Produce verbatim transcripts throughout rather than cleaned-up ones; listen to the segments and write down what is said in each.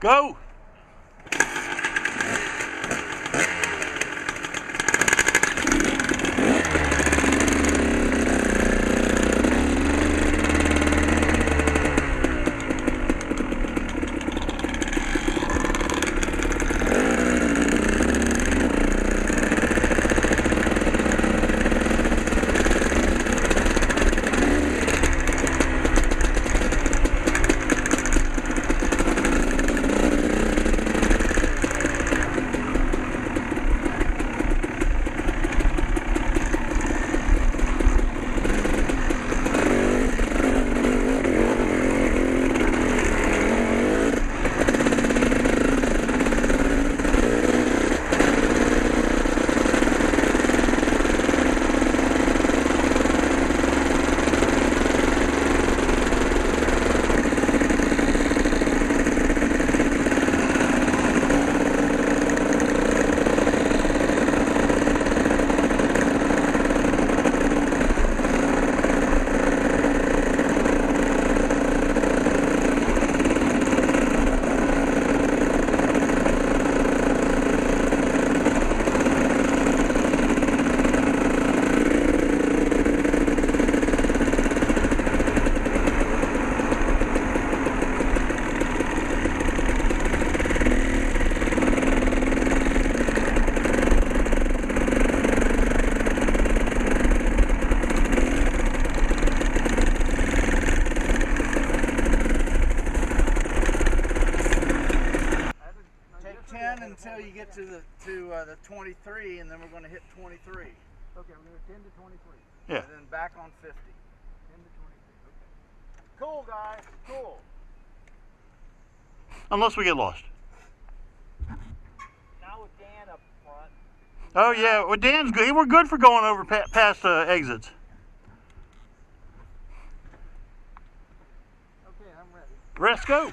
Go! Until you get to the to uh, the twenty-three, and then we're going to hit twenty-three. Okay, we're going to ten to twenty-three. Yeah. And then back on fifty. ten to twenty-three. Okay. Cool, guys. Cool. Unless we get lost. Now with Dan up front. Oh yeah, well Dan's good. We're good for going over pa past uh, exits. Okay, I'm ready. Let's go.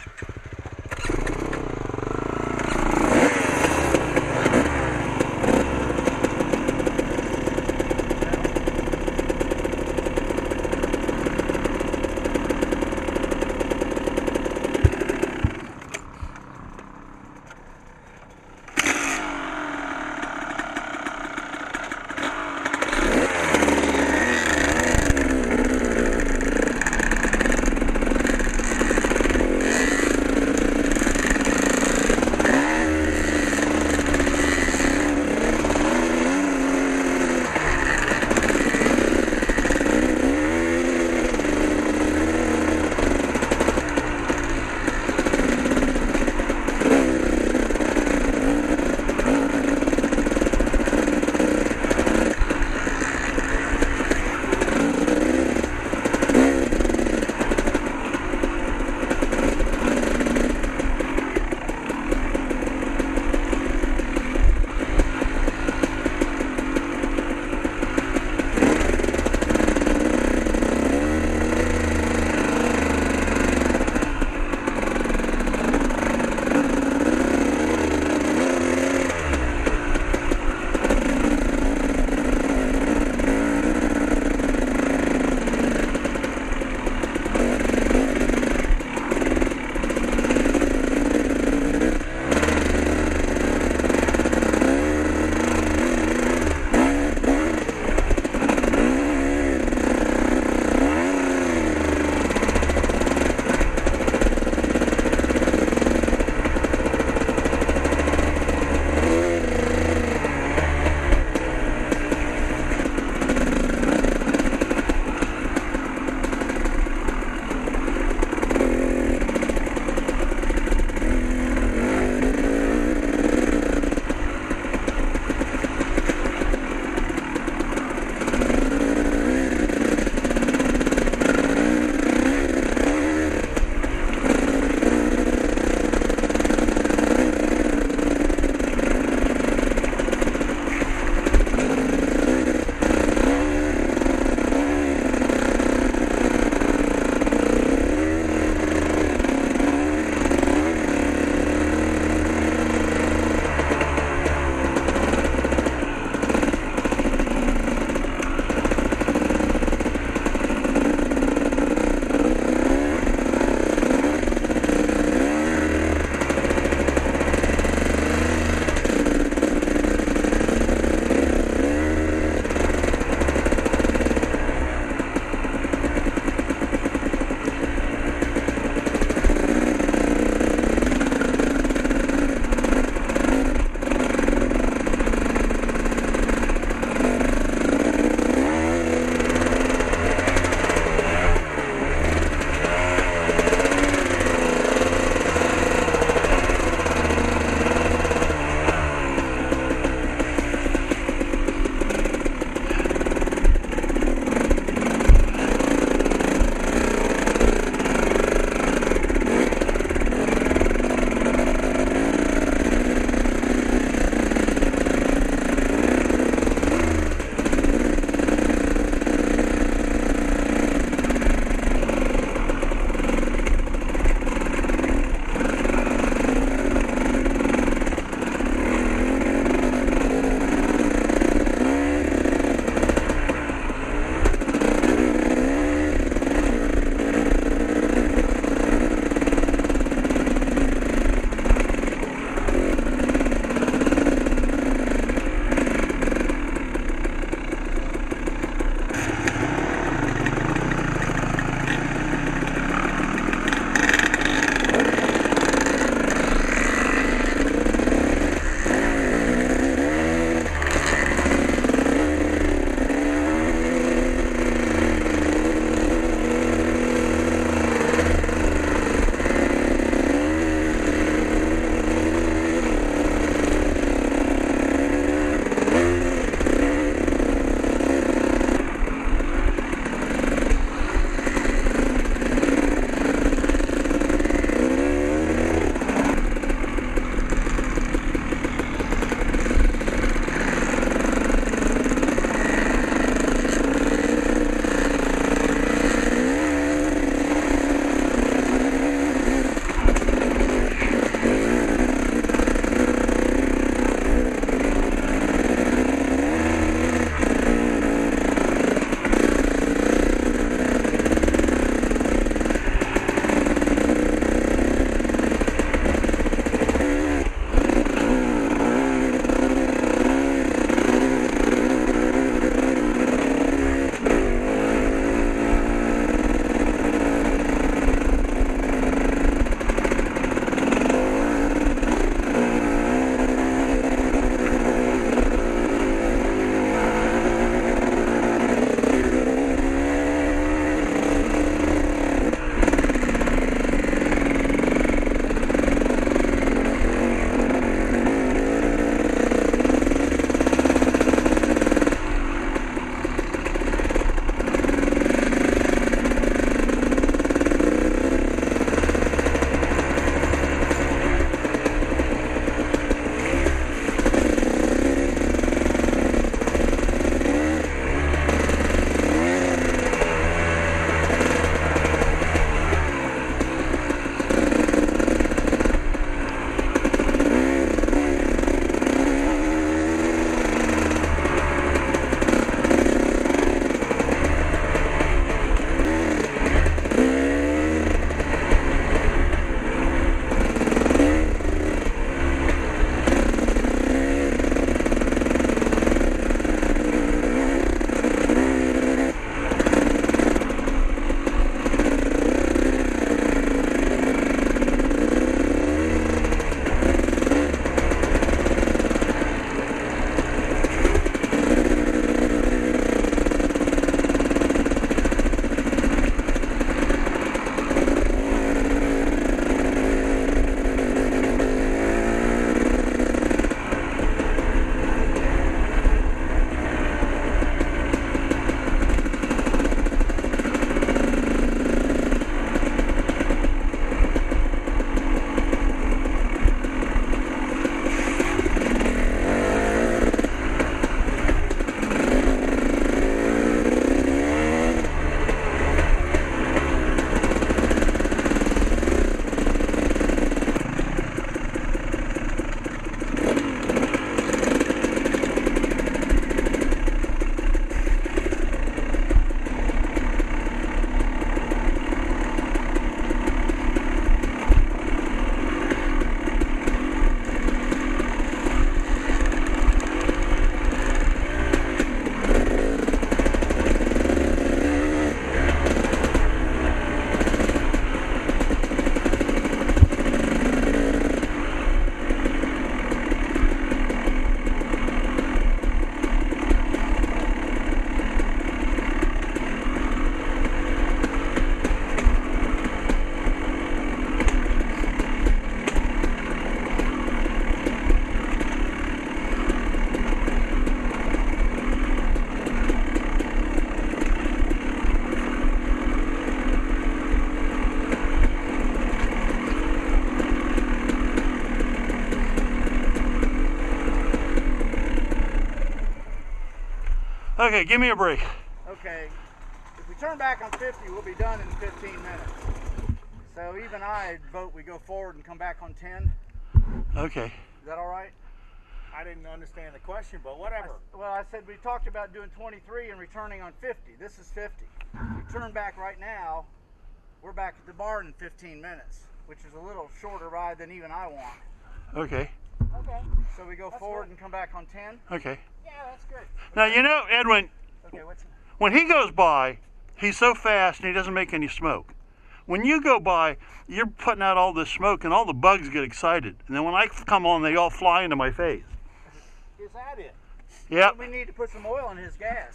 Okay, give me a break. Okay, if we turn back on fifty, we'll be done in fifteen minutes. So even I vote we go forward and come back on ten. Okay. Is that all right? I didn't understand the question, but whatever. I, well, I said we talked about doing twenty-three and returning on fifty. This is fifty. If we turn back right now, we're back at the barn in fifteen minutes, which is a little shorter ride than even I want. Okay. Okay. So we go That's forward good. and come back on ten? Okay. Yeah, that's good. Now, you know, Edwin, Okay, what's when he goes by, he's so fast and he doesn't make any smoke. When you go by, you're putting out all this smoke and all the bugs get excited. And then when I come on, they all fly into my face. Is that it? Yep. We need to put some oil in his gas.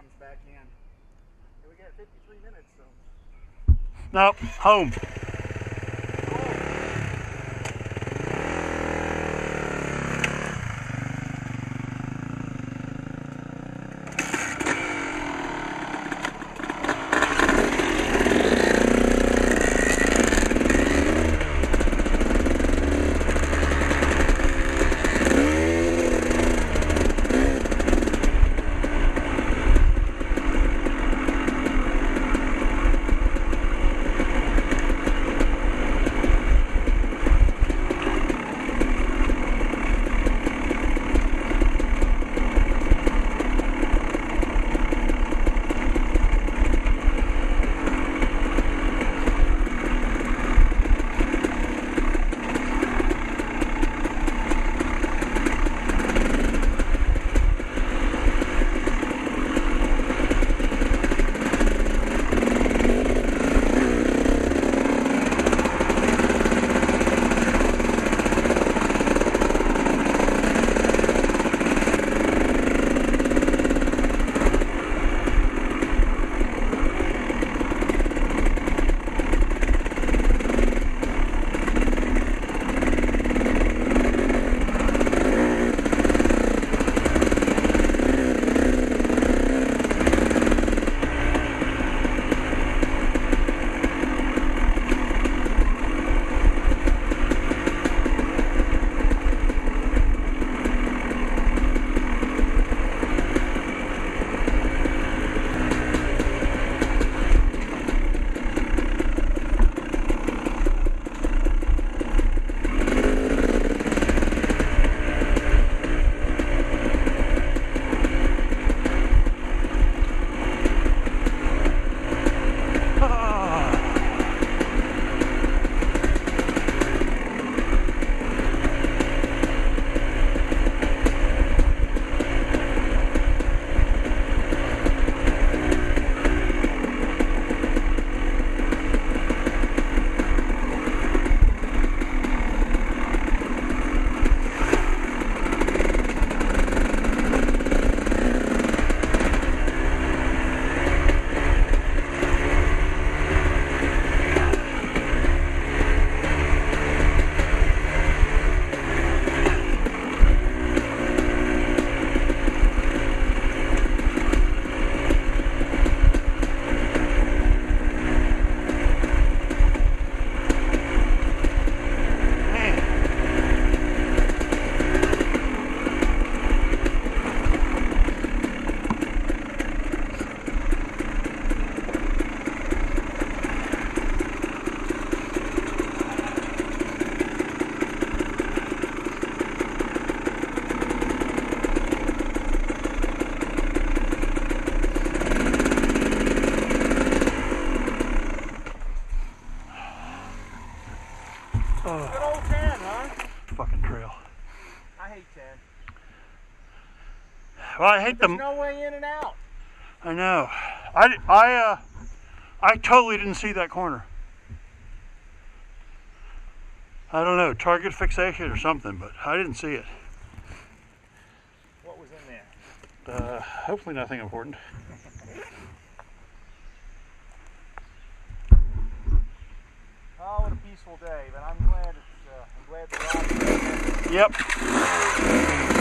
comes back in. And we got fifty-three minutes, so. Nope, home. Oh. Good old ten, huh? Fucking trail. I hate ten. Well, I hate There's them. no way in and out. I know. I, I, uh, I totally didn't see that corner. I don't know, target fixation or something, but I didn't see it. What was in there? Uh, hopefully nothing important. Oh, what a peaceful day, but I'm glad it's, uh, I'm glad the ride. Yep.